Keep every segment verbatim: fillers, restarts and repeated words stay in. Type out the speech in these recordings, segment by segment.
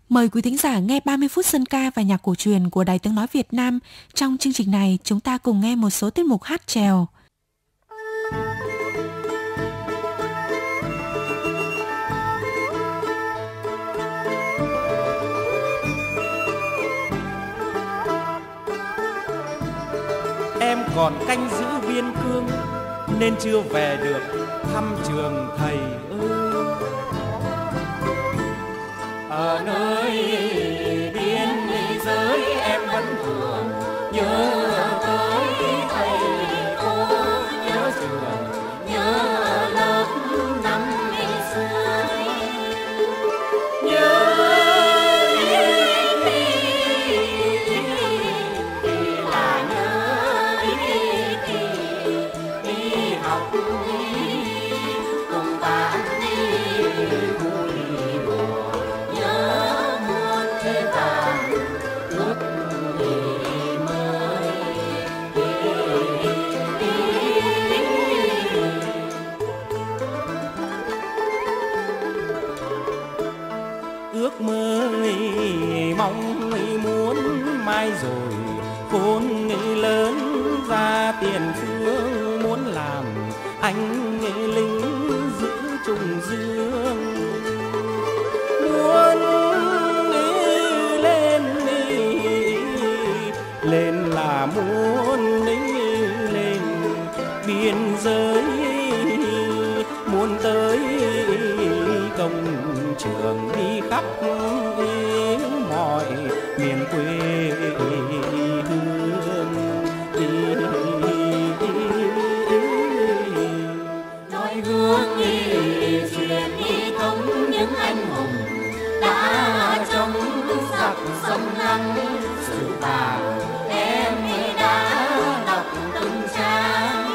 Mời quý thính giả nghe ba mươi phút dân ca và nhạc cổ truyền của Đài Tiếng nói Việt Nam. Trong chương trình này, chúng ta cùng nghe một số tiết mục hát chèo. Em còn canh giữ biên cương nên chưa về được thăm trường thầy ơi. Ở nơi biên giới em vẫn thường nhớ tới thầy cô, nhớ trường, nhớ lớp năm xưa, nhớ ước mơ mong muốn mai rồi khôn lớn ra tiền phương, muốn làm anh lính giữ trùng dương, muốn lên lên là muốn lên biên giới, muốn tới công trường đi khắp mọi miền quê hương. Nói gương truyền thống những anh hùng đã chống giặc sông Lăng, sự vàng em đã đọc từng trang.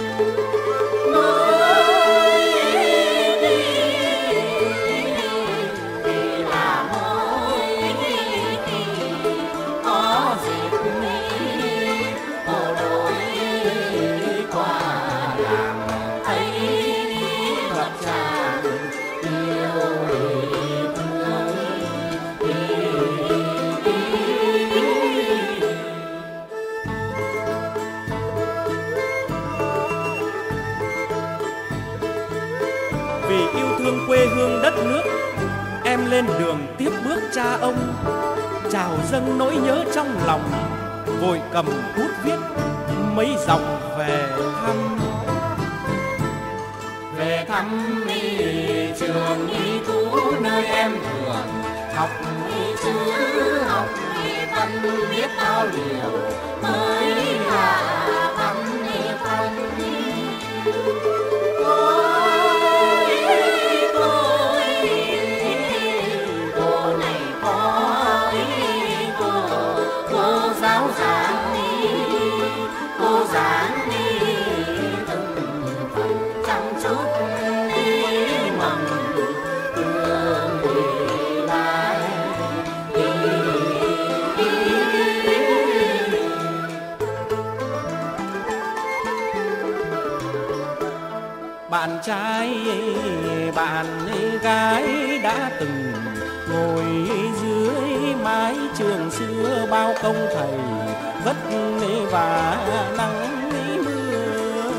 Vì yêu thương quê hương đất nước, em lên đường tiếp bước cha ông, trào dâng nỗi nhớ trong lòng, vội cầm bút viết mấy dòng về thăm. Về thăm đi trường y cũ nơi em thường học chữ, học văn biết bao điều mới là văn văn. Bạn trai bạn gái đã từng ngồi dưới mái trường xưa, bao công thầy vất vả nắng mưa.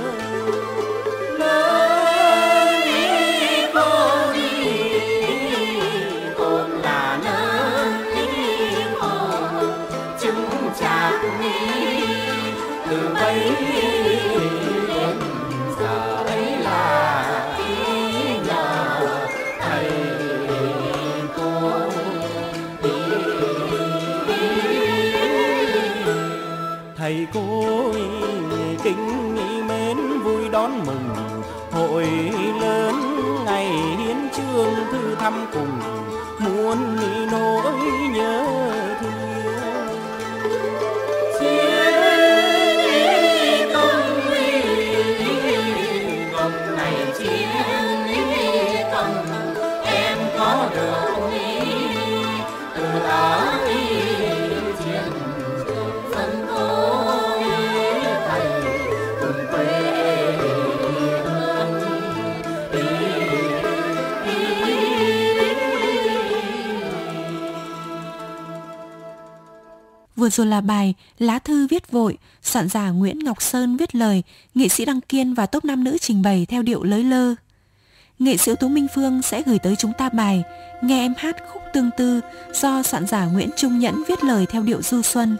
Nơi cô đi cồn là nơi cô chứng chạc từ bấy đến giờ ấy là ý nhờ thầy cô. Thầy cô kính mến vui đón mừng hội lớn ngày hiến chương, thư thăm cùng muôn nỗi nhớ thương. Chiến công công này chiến công em có được từ đó chiến dân tôi thầy cùng quê hương. Vừa rồi là bài Lá thư viết vội, soạn giả Nguyễn Ngọc Sơn viết lời, nghệ sĩ Đăng Kiên và tốp nam nữ trình bày theo điệu lới lơ. Nghệ sĩ ưu tú Minh Phương sẽ gửi tới chúng ta bài Nghe em hát khúc tương tư do soạn giả Nguyễn Trung Nhẫn viết lời theo điệu du xuân.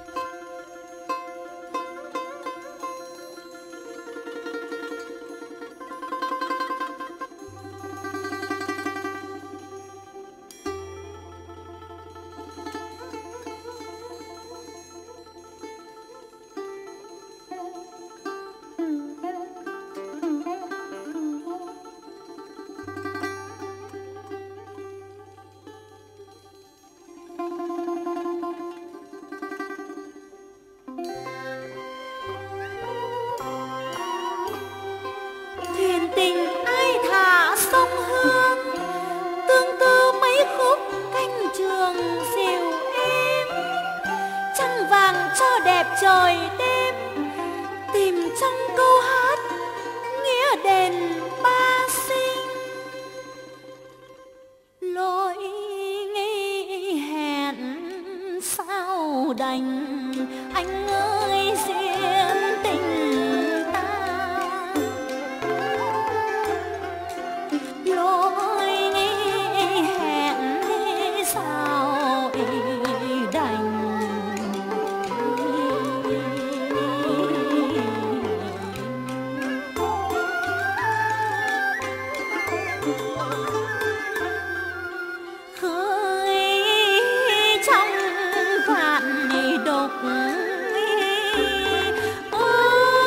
Trời đêm tìm trong câu hát nghĩa đền ba sinh, lỗi nghi hẹn sao đành anh ơi duyên tình ta, lỗi nghi hẹn sao đành. Ôi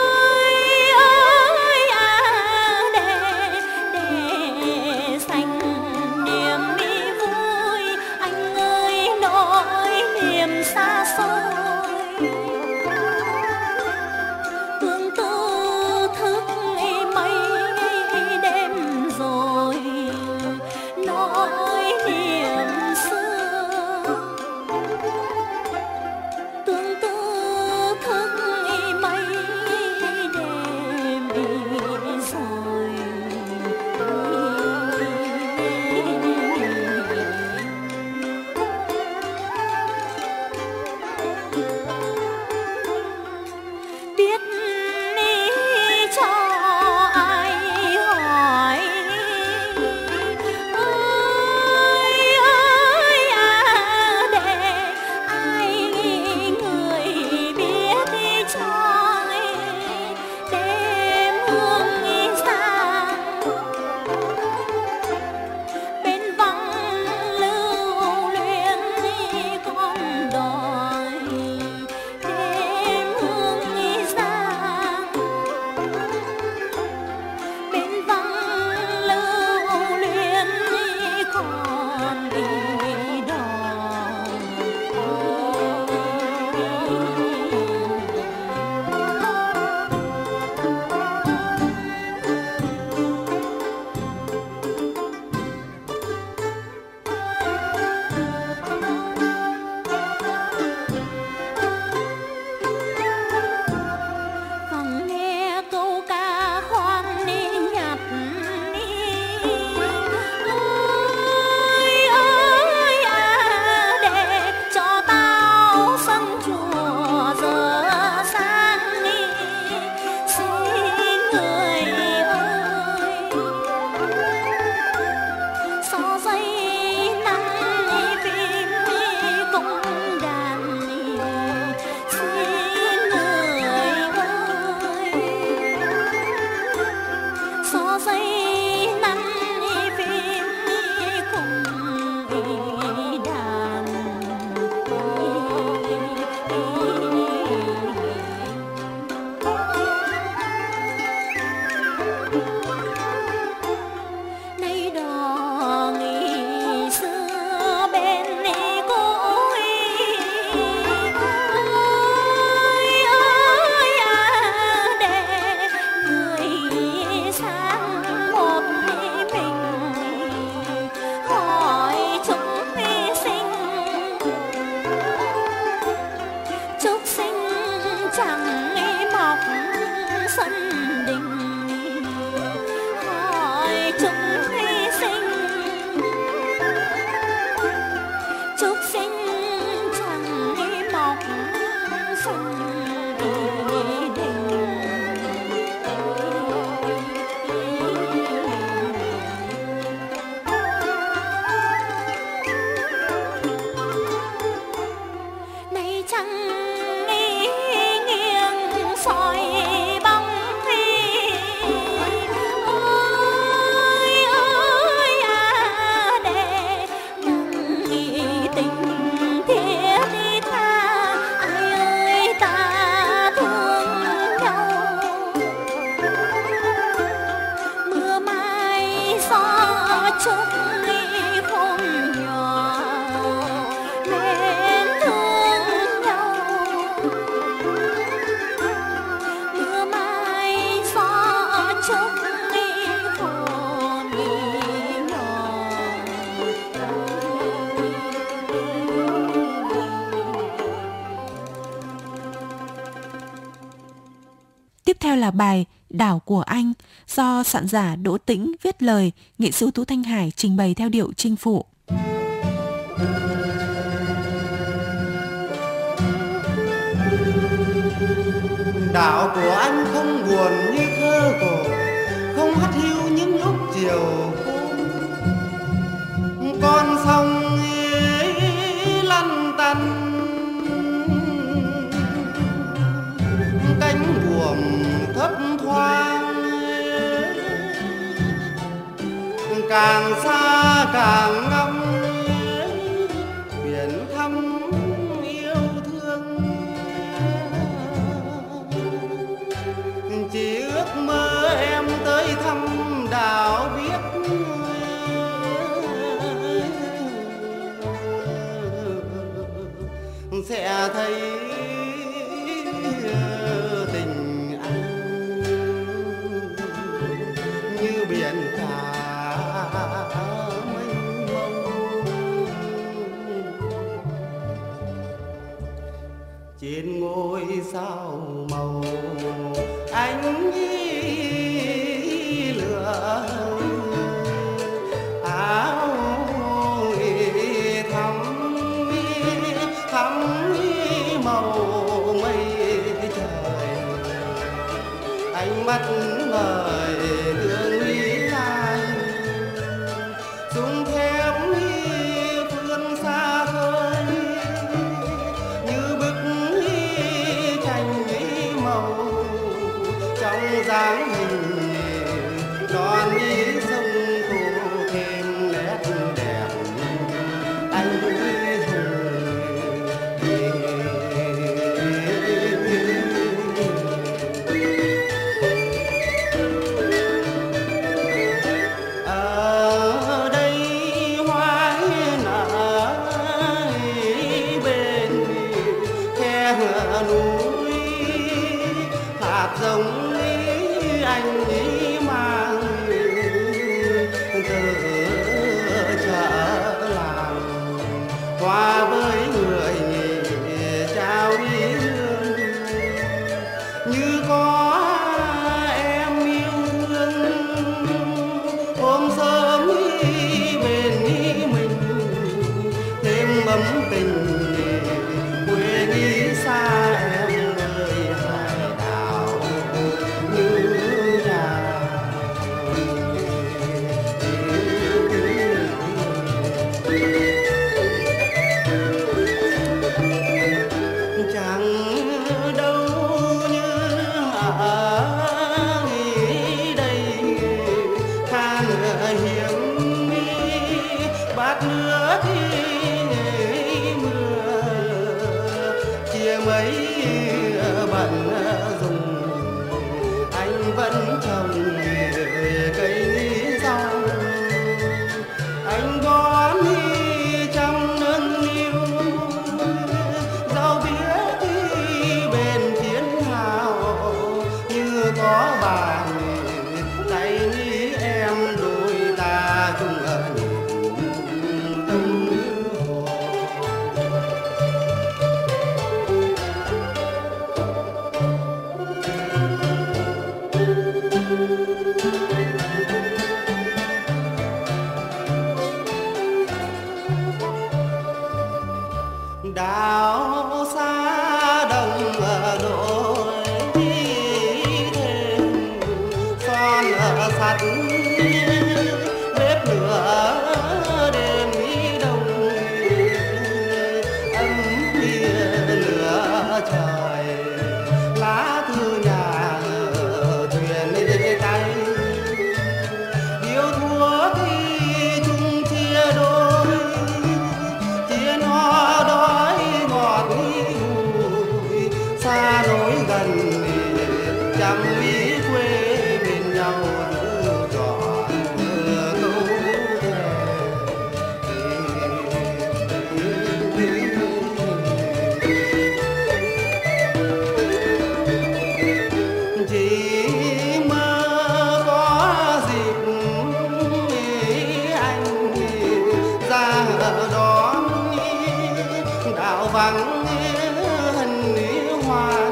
tình thiết đi tha, ai ơi ta thương nhau. Mưa mai gió chúc ly khôn nhỏ nên thương nhau. Mưa mai gió chúc ly khôn nhỏ. Tiếp theo là bài Đảo của anh do soạn giả Đỗ Tĩnh viết lời, nghệ sĩ ưu tú Thanh Hải trình bày theo điệu Chinh Phụ. Đảo của anh không buồn như thơ cổ, không hắt hiu những lúc chiều cuối. Con sông ấy lăn tăn, cánh buồm thấp thoáng, càng xa càng ngóng biển thăm yêu thương. Chỉ ước mơ em tới thăm đảo biết sẽ thấy tình anh như biển cả mênh mông. Trên ngôi sao màu ánh lửa, áo thắm thắm màu mây trời. Ánh mắt ngời thương ý anh, súng thép phương xa khơi như bức tranh màu trong dáng hình non ý sông thu thêm nét đẹp anh hùng. Ở đây hoa nở bên khe núi, hạt giống anh ấy mang từ chợ làng qua với người trao ý hương. Như có em yêu thương hôm sớm bên mình thêm ấm tình quê nghĩ xa em ơi hải đảo như nhà. Chẳng đâu như ở đây than hiếm bát nước mưa chia mấy bận dùng. Anh vẫn trồng cây rau, anh bón trong nương niu rau biết bên chiến hào. Như có bàn tay em đôi ta chung ở nhìn tâm hồn. Đảo xa đồng ở đồi thêm son ở sắt bếp lửa đêm ý đông ấm bia lửa trời. Lá thư nhà thuyền đi tay yêu thua thì chung chia đôi, chia nói vắng hình hoa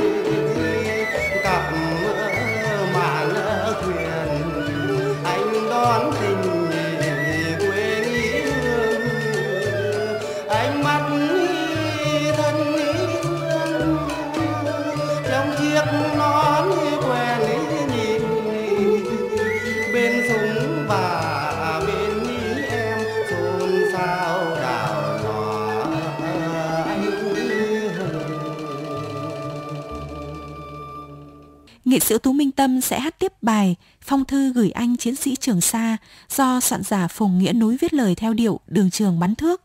cặp mạn thuyền anh đón tình quê nghĩ hương ánh mắt thân thương trong chiếc nón quen nhìn bên súng và bên ní em xôn xao đào nhỏ anh Nghệ sĩ ưu tú Minh Tâm sẽ hát tiếp bài Phong thư gửi anh chiến sĩ Trường Sa do soạn giả Phùng Nghĩa Núi viết lời theo điệu Đường trường bắn thước.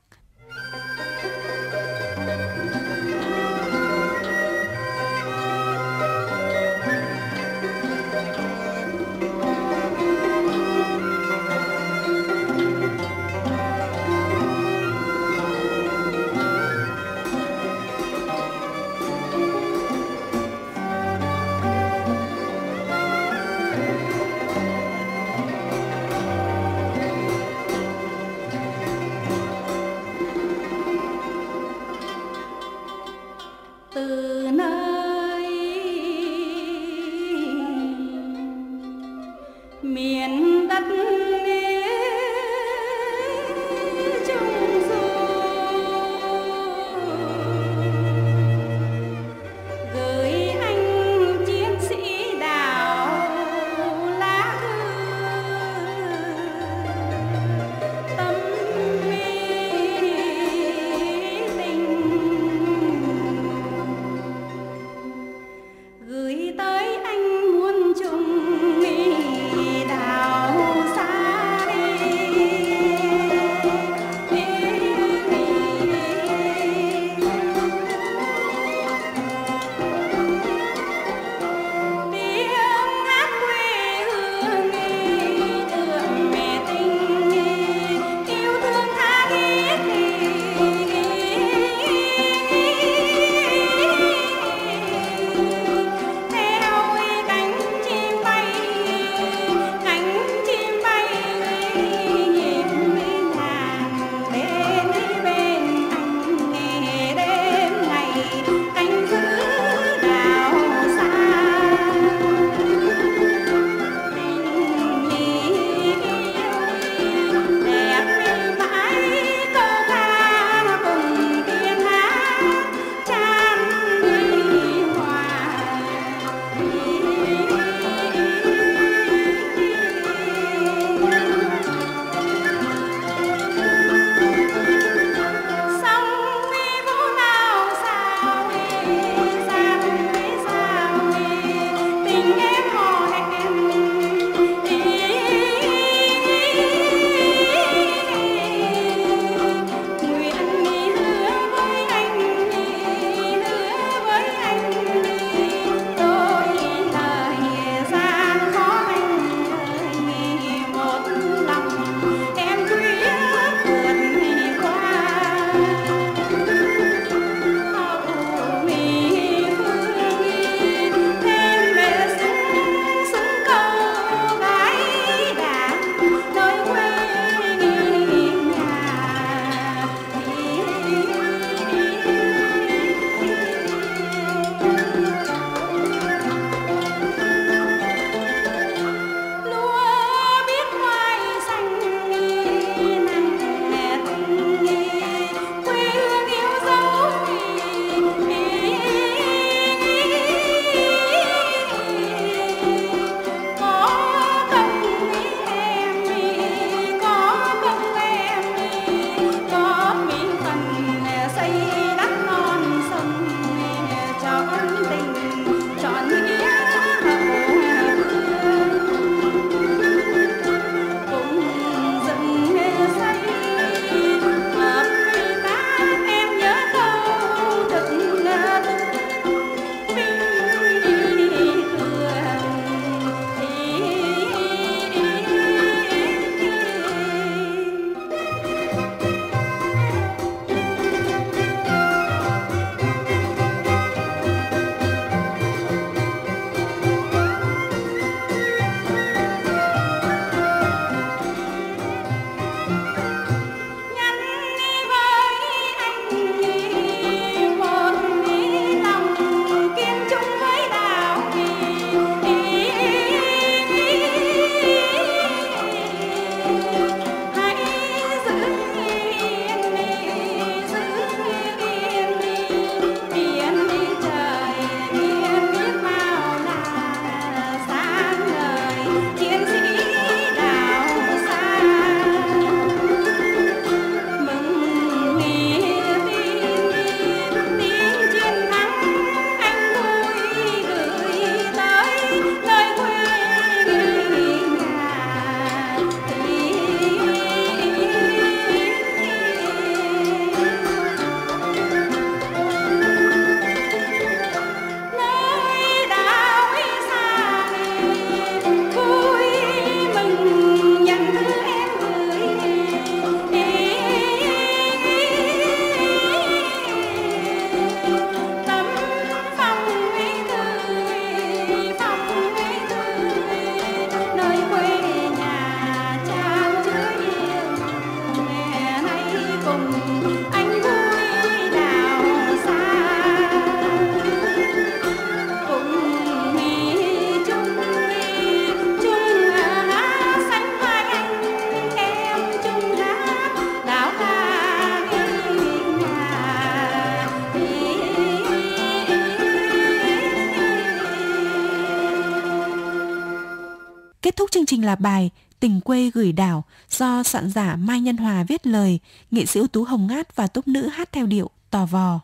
Kết thúc chương trình là bài Tình quê gửi đảo do soạn giả Mai Nhân Hòa viết lời, nghệ sĩ ưu tú Hồng Ngát và tốp nữ hát theo điệu Tò Vò.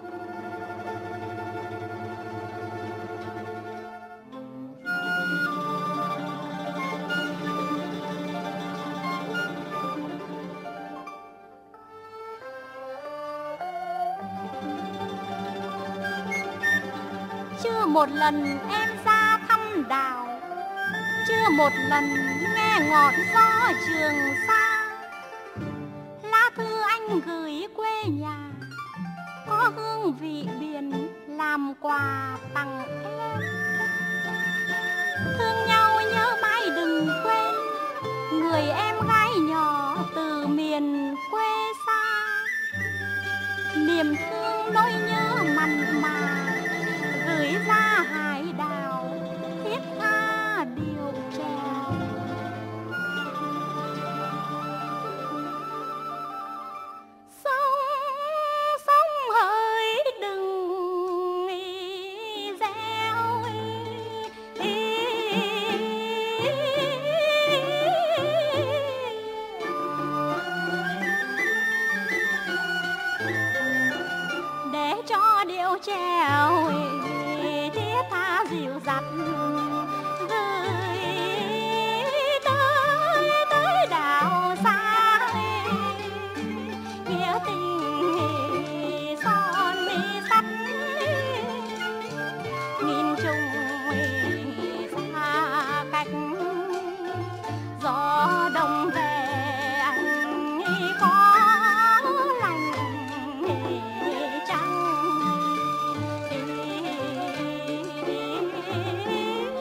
Chưa một lần em ra thăm đảo, chưa một lần nghe ngọn gió Trường Sa. Lá thư anh gửi quê nhà có hương vị biển làm quà tặng em. Thương nhau nhớ mãi đừng quên người em gái nhỏ từ miền quê xa. Niềm thương nỗi nhớ mặn mà gửi ra hải đảo thiết tha điệu trèo. Sông sông hỡi đừng reo, để cho điệu trèo thiết tha dịu dặt gửi tới tới đảo xa. Nghĩa tình son sắt nghìn trùng xa cách. Gió đông về anh có lành chăng.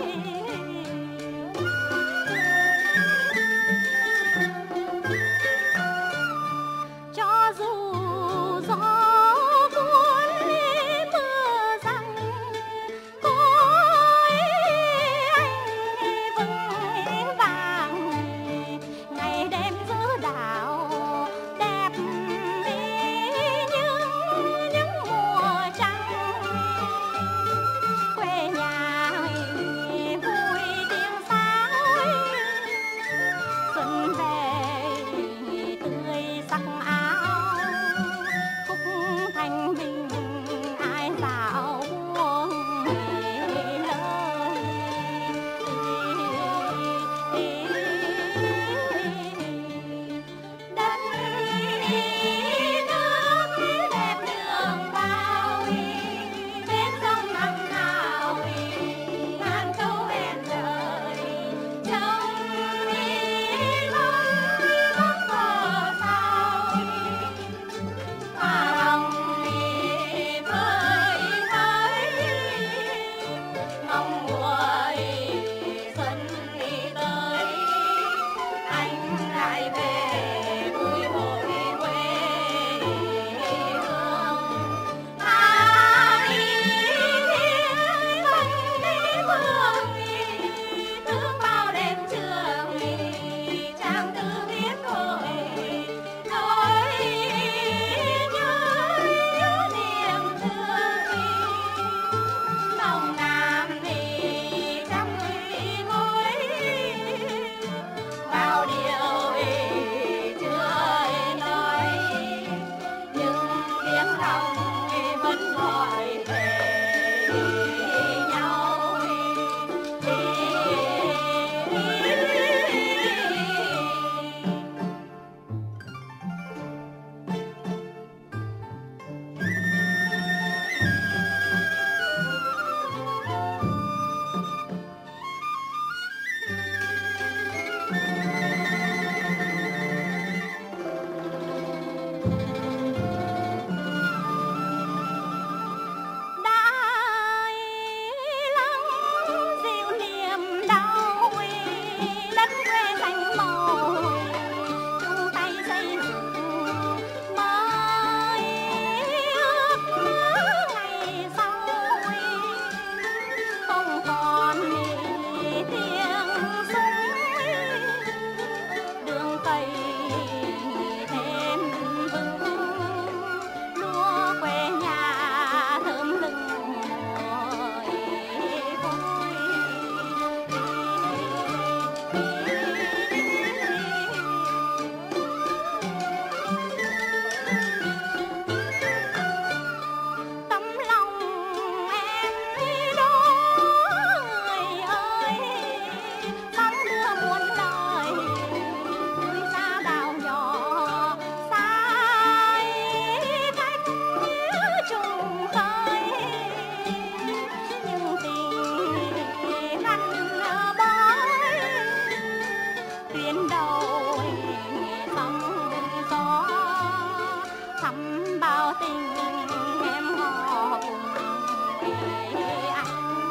bao tình em hò cùng anh.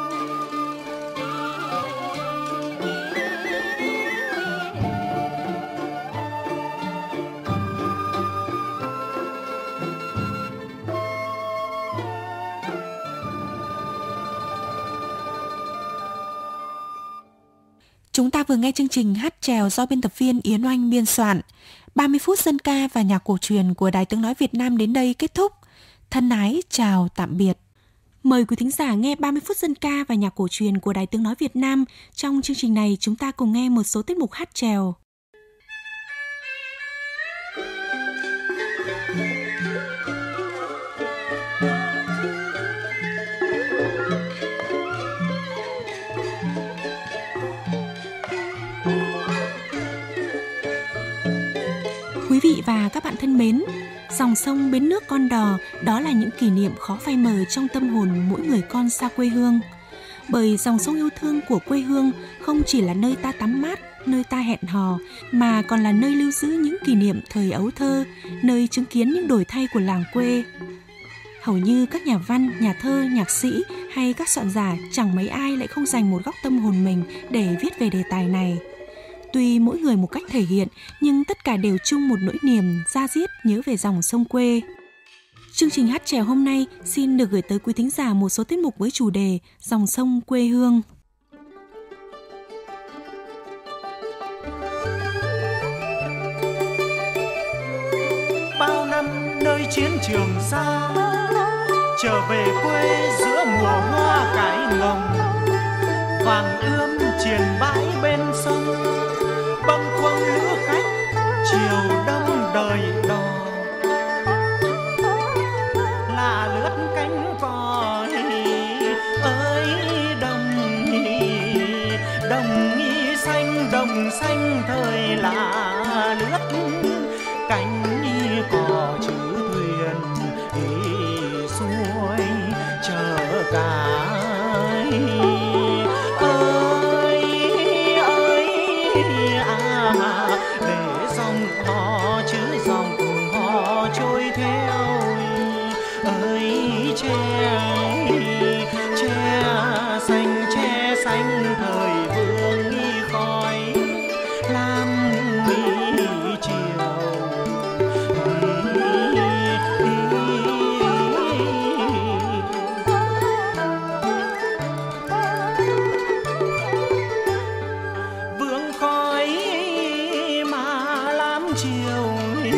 Chúng ta vừa nghe chương trình hát chèo do biên tập viên Yến Oanh biên soạn. ba mươi phút dân ca và nhạc cổ truyền của Đài Tiếng nói Việt Nam đến đây kết thúc. Thân ái chào tạm biệt. Mời quý thính giả nghe ba mươi phút dân ca và nhạc cổ truyền của Đài Tiếng nói Việt Nam. Trong chương trình này chúng ta cùng nghe một số tiết mục hát chèo. Quý vị và các bạn thân mến, dòng sông bến nước Con Đò, đó là những kỷ niệm khó phai mờ trong tâm hồn mỗi người con xa quê hương. Bởi dòng sông yêu thương của quê hương không chỉ là nơi ta tắm mát, nơi ta hẹn hò, mà còn là nơi lưu giữ những kỷ niệm thời ấu thơ, nơi chứng kiến những đổi thay của làng quê. Hầu như các nhà văn, nhà thơ, nhạc sĩ hay các soạn giả chẳng mấy ai lại không dành một góc tâm hồn mình để viết về đề tài này. Tuy mỗi người một cách thể hiện, nhưng tất cả đều chung một nỗi niềm da diết nhớ về dòng sông quê. Chương trình hát chèo hôm nay xin được gửi tới quý thính giả một số tiết mục với chủ đề Dòng sông quê hương. Bao năm nơi chiến trường xa, trở về quê giữa mùa hoa cải ngồng, vàng ươm triền bãi bên sông, bâng khuâng lữ khách chiều đông đời đò. Là lướt cánh cò ơi đồng đồng xanh đồng xanh thời là lướt cánh cò chữ thuyền xuôi chờ cái ơi ơi à, để dòng hò chứ dòng hò trôi theo ơi che che xanh che xanh thời vương nghi khói lam nghi chiều. Vương khói mà lam chiều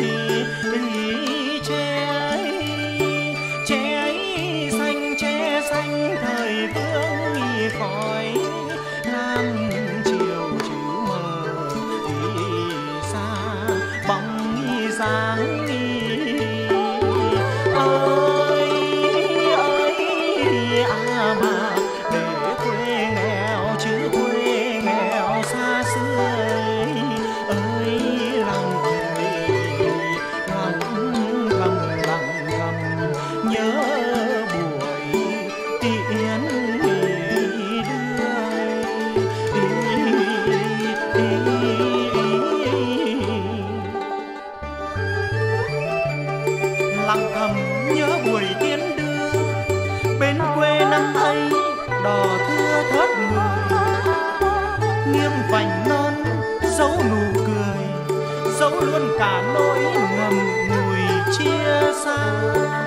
che che xanh che xanh thời vương nghi khói lam chiều chữ mờ xa bóng dáng ơi ơi à mà để quê nghèo chứ quê nghèo xa xưa ơi lòng lòng lòng lòng lòng nhớ buổi tiễn lặng thầm nhớ buổi tiễn đưa bên quê năm ấy đò thưa thớt người nghiêng vành non dấu nụ cười dấu luôn cả nỗi ngầm ngùi chia xa.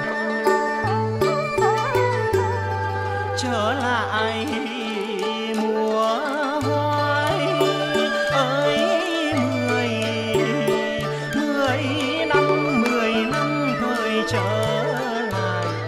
Trở lại mùa hoài ơi mười mười năm mười năm thời trở lại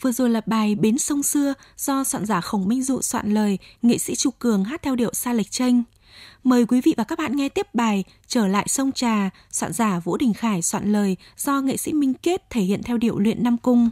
Vừa rồi là bài Bến Sông Xưa do soạn giả Khổng Minh Dụ soạn lời, nghệ sĩ Chu Cường hát theo điệu sa lệch chênh. Mời quý vị và các bạn nghe tiếp bài Trở lại sông Trà, soạn giả Vũ Đình Khải soạn lời do nghệ sĩ Minh Kết thể hiện theo điệu luyện Nam Cung.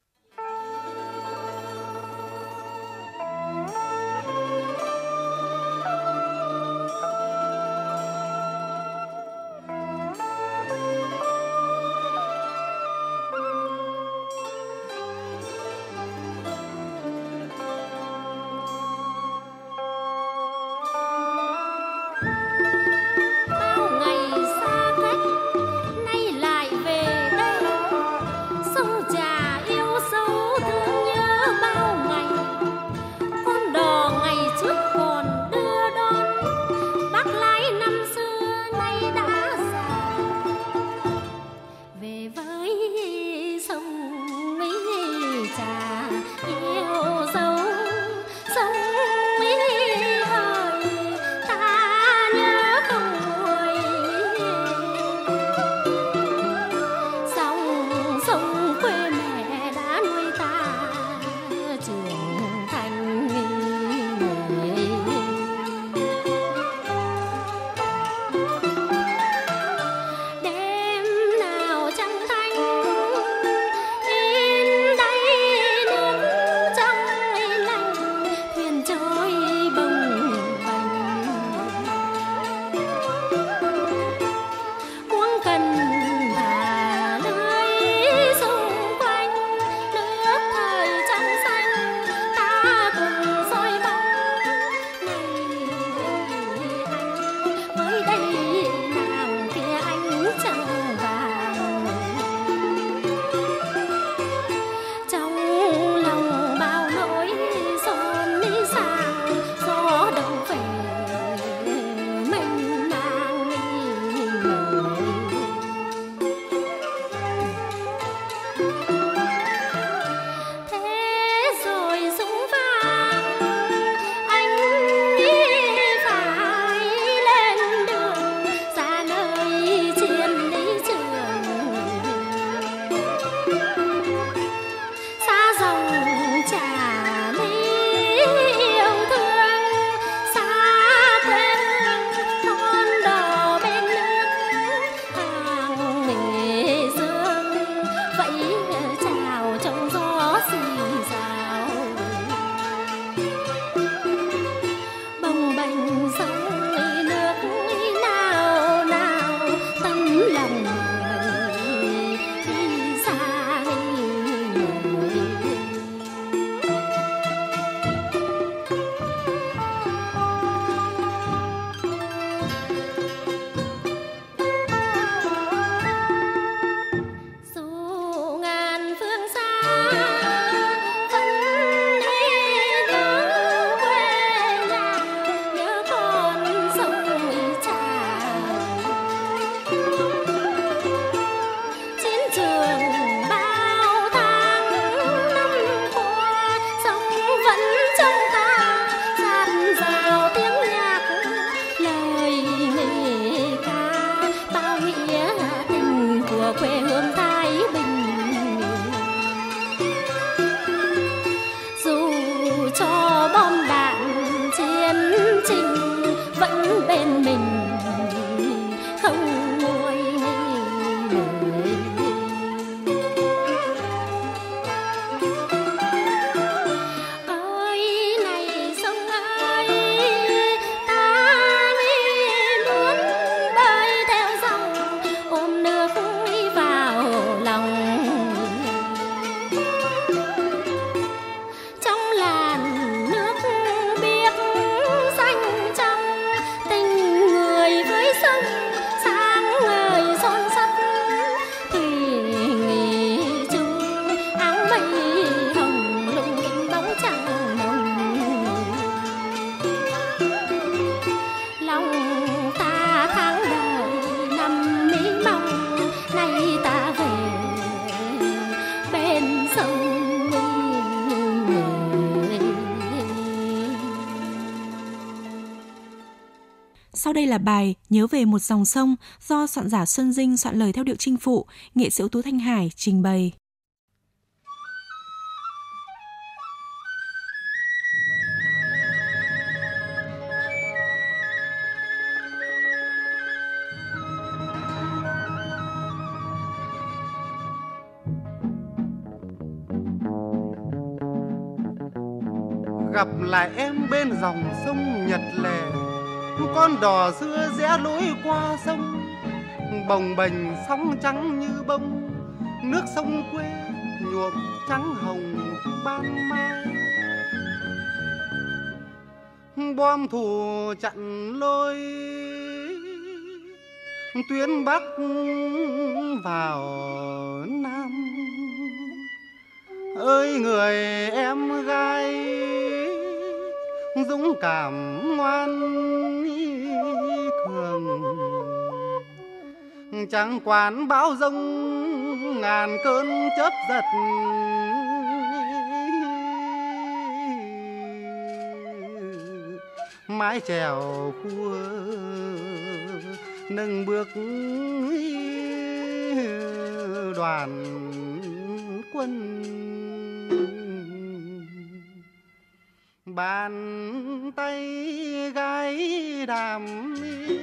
Sau đây là bài Nhớ về một dòng sông do soạn giả Xuân Dinh soạn lời theo điệu Chinh Phụ, nghệ sĩ ưu tú Thanh Hải trình bày. gặp lại em bên dòng sông Nhật Lệ, con đò xưa rẽ lối qua sông, bồng bềnh sóng trắng như bông, nước sông quê nhuộm trắng hồng ban mai. Bom thù chặn lối tuyến Bắc vào Nam, ơi người em gái dũng cảm ngoan cường, chẳng quản bão giông ngàn cơn chớp giật, mái chèo khua nâng bước đoàn quân. Bàn tay gái đàm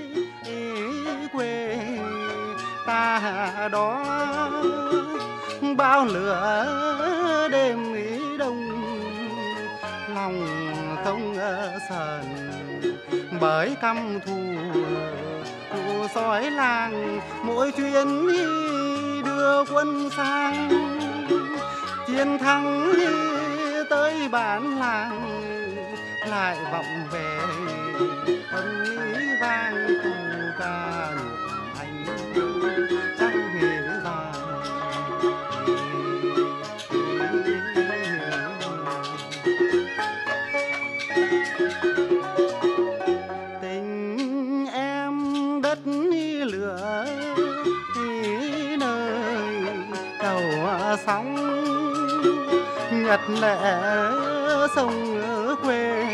quê ta đó, bao lửa đêm đông, lòng không sờn bởi căm thù thù sói làng. Mỗi chuyến đưa quân sang, chiến thắng tới bản làng, lại vọng về âm lý vang cụ ca nhuộm anh trăng hề vàng. Tình em đất lửa nơi đầu sóng, Nhật Lệ sông quê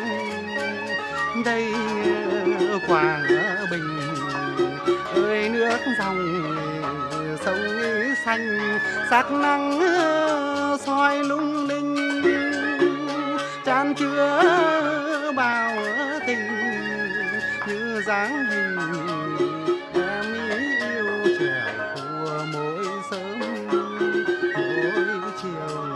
đây Quảng Bình ơi, nước dòng sông xanh sắc nắng soi lung linh, chan chứa bao tình như dáng hình em yêu trèo của mỗi sớm mỗi chiều.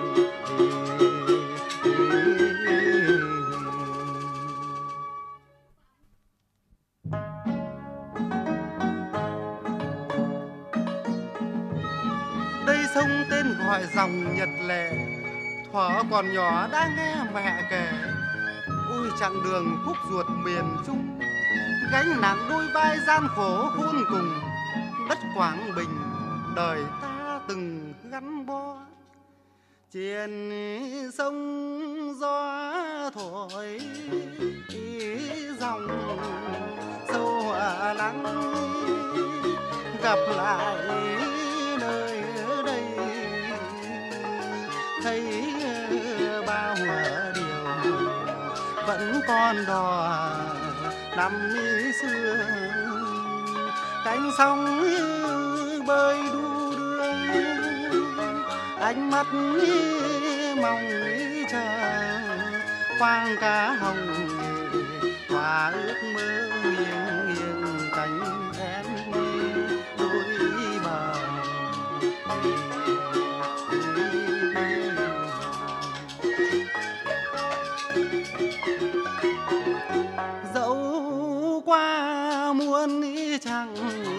Đây sông tên gọi dòng Nhật Lệ, thuở còn nhỏ đã nghe mẹ kể. Ôi chặng đường khúc ruột miền Trung, gánh nặng đôi vai gian khổ khôn cùng. Đất Quảng Bình đời ta từng gắn bó, trên sông gió thổi dòng sâu lắng, gặp lại nơi đây thấy bao điều vẫn còn đò năm xưa. Cánh sông bơi đu đưa, ánh mắt mong chờ khoang cá hồng hòa ước mơ nghiêng nghiêng cánh em đôi bờ. Dẫu qua muôn chẳng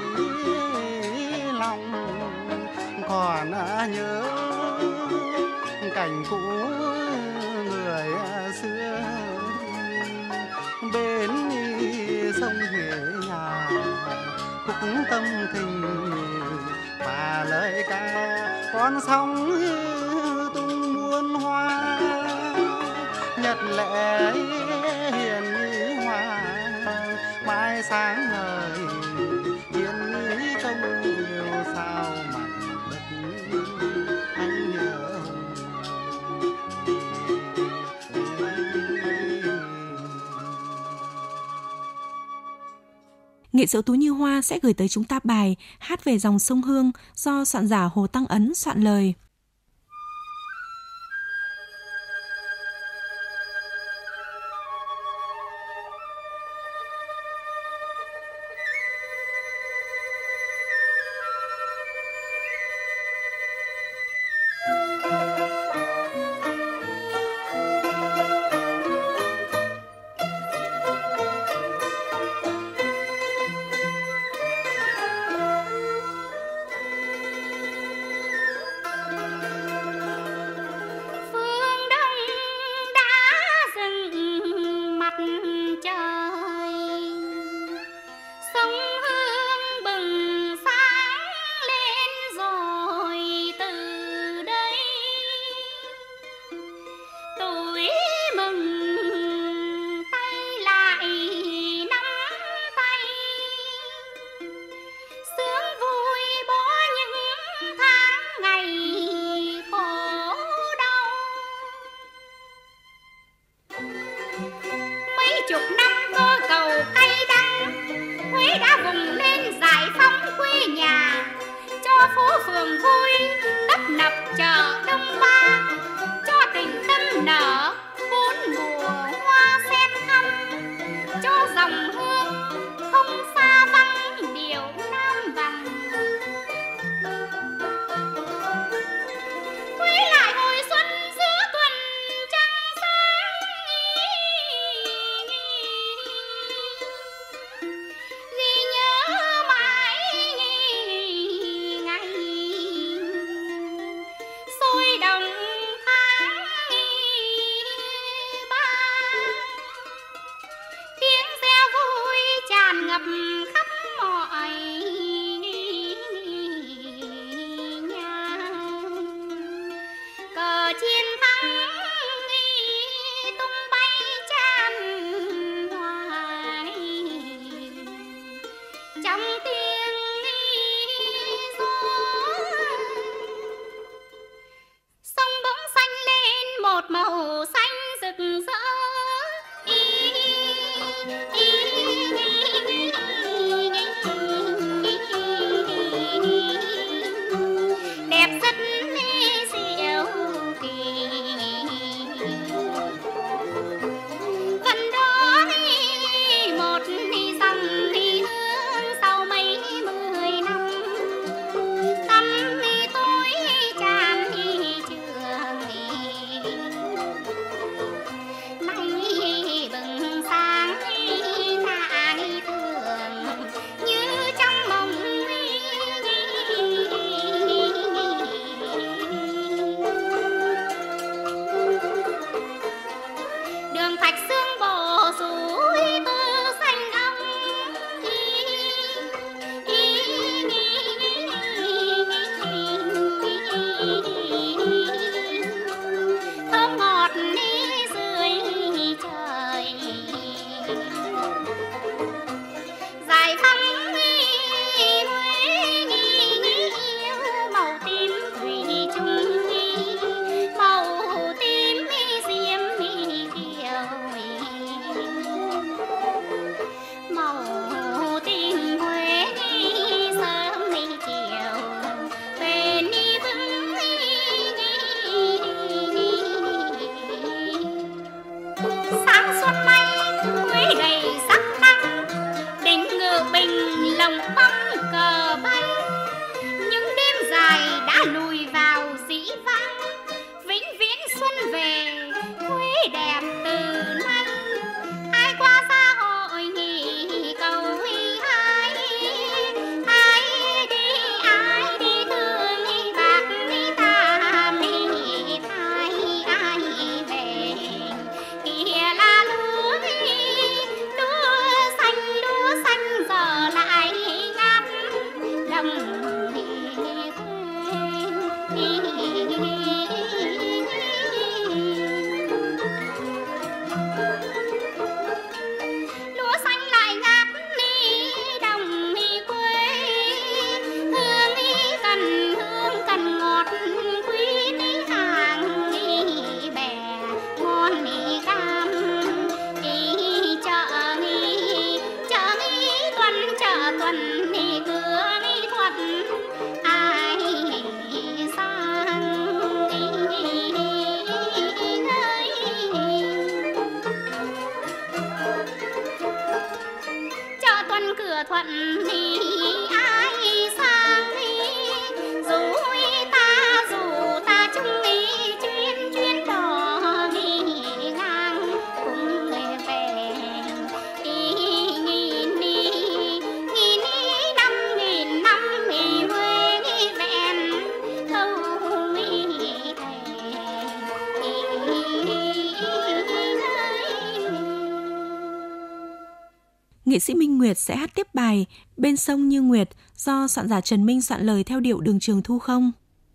lòng còn nhớ cảnh cũ người xưa bên sông Huế nhà, khúc tâm tình và lời ca con sóng tung muôn hoa. Nhật Lệ hiền hòa mãi sáng ngời, chiến lý công yêu sao mặt đất anh nhớ. Nghệ sĩ ưu tú Như Hoa sẽ gửi tới chúng ta bài Hát về dòng sông Hương do soạn giả Hồ Tăng Ấn soạn lời. trời. Sông Hương bừng sáng lên rồi từ đây, tuổi mừng tay lại nắm tay, sướng vui bỏ những tháng ngày khổ đau. Mấy chục năm cơ cầu cay đắng, Huế đã vùng lên giải phóng quê nhà, cho phố phường vui tấp nập chợ đông ba, cho tình tâm nở bốn mùa hoa sen thắm, cho dòng hương không xa vắng điệu nam vàng. Huế lại hồi xuân giữa tuần trăng sáng, ghi nhớ mãi ngày sôi đồng tháng ba. Tiếng reo vui tràn ngập khắp mọi nhà, cờ chiến thắng tung bay tràn hoài trong tiếng gió. Sông bỗng xanh lên một màu xanh rực rỡ, đẹp rất diệu kỳ. Vẫn đó một dòng hương sau mấy mươi năm, tâm tôi tràn trường nay bừng sáng lại thường như trong mộng. Đường thạch xương bồ suối tư xanh ong, thơm ngọt dưới trời. Giải phóng Huế yêu màu tím thủy chung, màu tím diễm kiều, màu tím Huế sớm chiều về ni vững. Sáng xuân nay Huế đầy sắc thăng, đỉnh ngự bình lồng bóng cờ bay. Những đêm dài đã lùi vào dĩ vãng, vĩnh viễn xuân về Huế đẹp từ nay. Ai qua xa hội nghị cầu ai, ai đi ai đi thương bạc ta mi thay ai về. Kìa là lúa lúa xanh lúa xanh giờ lại ngát đồng lúa xanh lại ngát ni đồng quê. Hương cần hương cần ngọt quý ni hàng bè ngon ni cam. Chợ chợ tuần chợ tuần cửa thuật ai sang chợ tuần cửa thuận thì ai sang, dù ta dù ta chung chuyến chuyến đò ngang cùng về. Nghìn nghìn năm nghìn năm Huế vẹn thâu thề. nghệ sĩ Minh Nguyệt sẽ hát tiếp bài Bên sông Như Nguyệt do soạn giả Trần Minh soạn lời theo điệu Đường Trường Thu Không.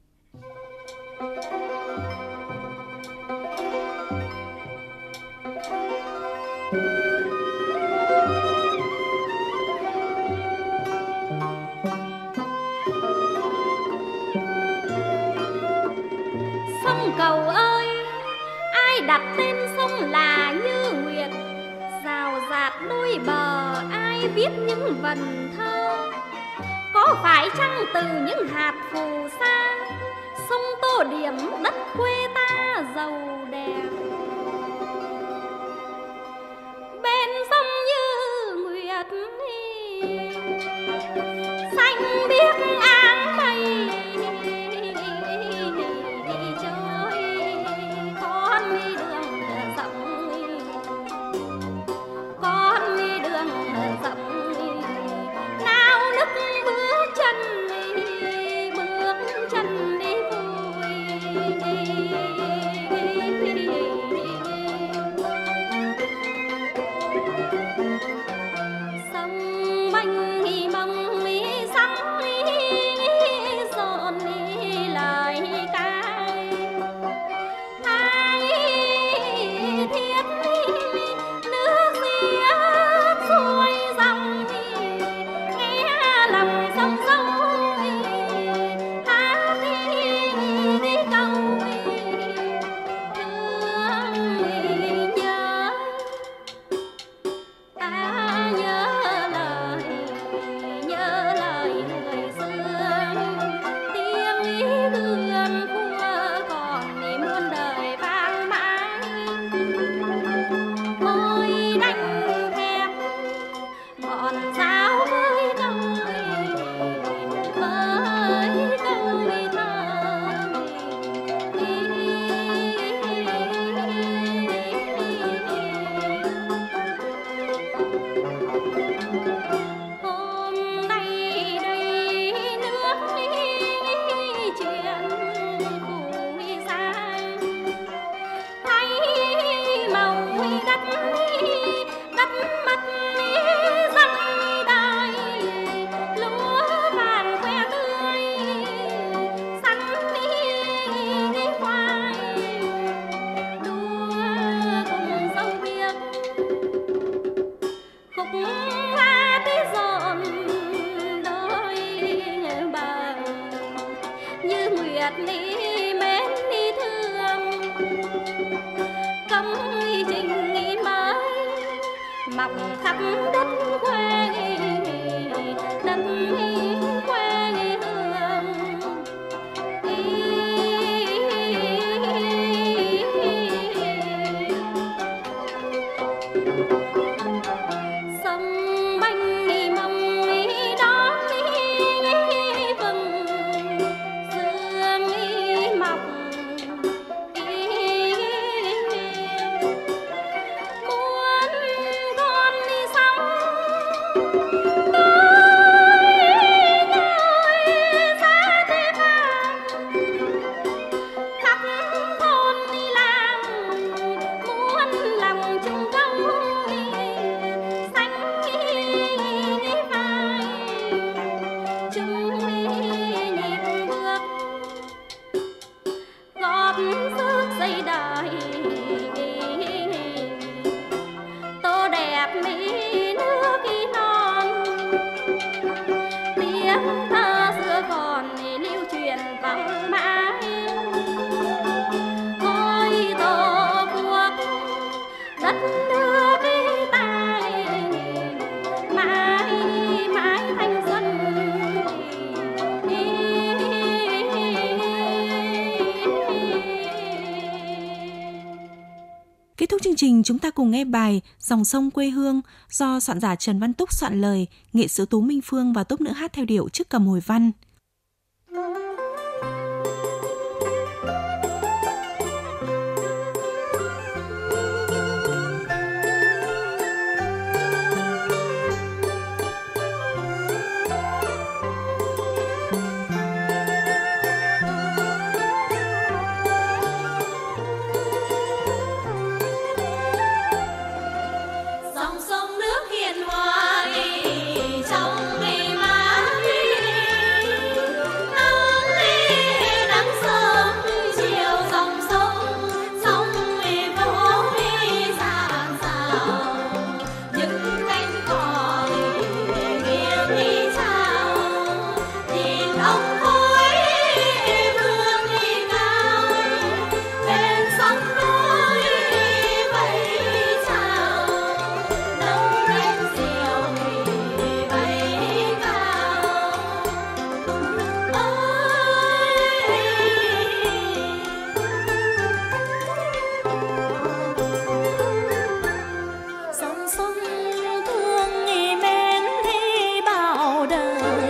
Sông Cầu ơi, ai đặt tên sông là Như Nguyệt, rào rạt đôi bờ ai viết những vần thơ, có phải chăng từ những hạt phù sa, sông tô điểm đất quê ta giàu đẹp. Bên sông Như Nguyệt xanh biếc áng mây, Kết thúc chương trình, chúng ta cùng nghe bài Dòng sông quê hương do soạn giả Trần Văn Túc soạn lời, nghệ sĩ Tú Minh Phương và tốp nữ hát theo điệu Chiếc Cầm Hồi Văn. Dòng sông nước hiền hòa xuân thương nghỉ mến đi bao đời.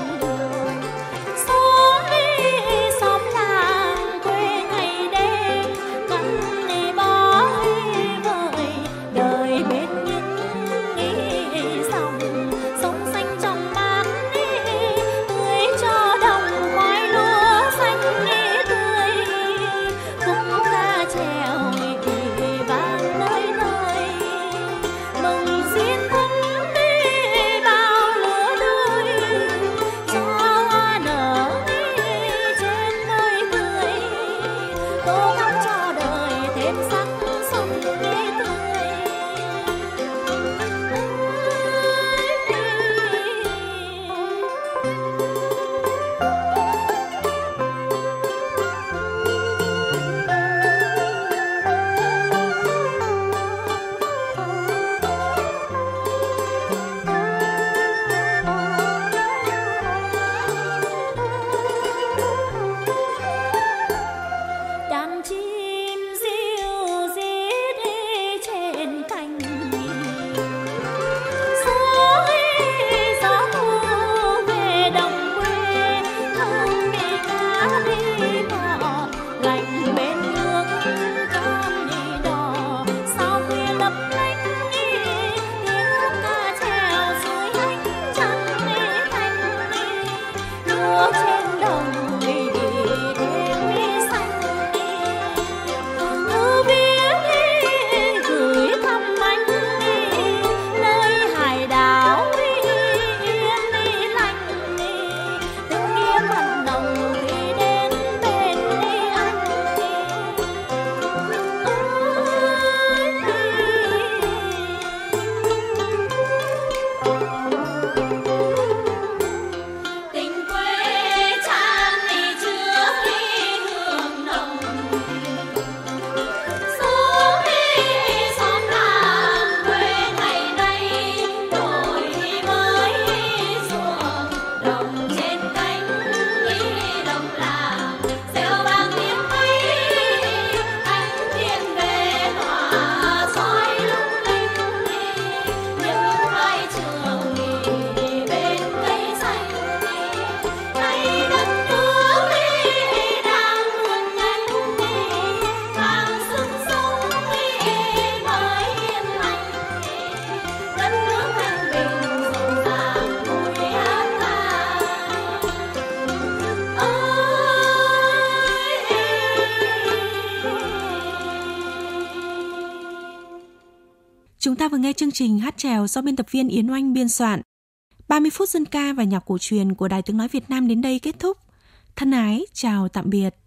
Xóm đi xóm làng quê ngày đêm gắn đi bó vợi đời bên những ý dòng sông xanh trong mát tưới cho đồng khoai lúa xanh tươi khúc ca trèo vang nơi nơi mừng xin thân đi bao lứa đôi cho hoa nở trên nơi tươi tô gắng cho đời thêm sắc xuân tươi. Đàn chim ríu rít trên cành gió gió thu về đồng quê thơm mì cá đi bỏ lạnh bên nước cam đi đỏ sao khuya lấp lánh tiếng ca trèo dưới ánh trăng thanh lúa trên đồng Chúng ta vừa nghe chương trình hát chèo do biên tập viên Yến Oanh biên soạn. ba mươi phút dân ca và nhạc cổ truyền của Đài Tiếng nói Việt Nam đến đây kết thúc. Thân ái, chào tạm biệt.